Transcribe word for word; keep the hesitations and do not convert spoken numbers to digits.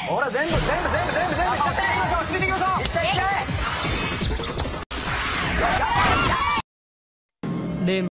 ほら全部全部全部全部全部いっちゃっていっちゃいっちゃえ。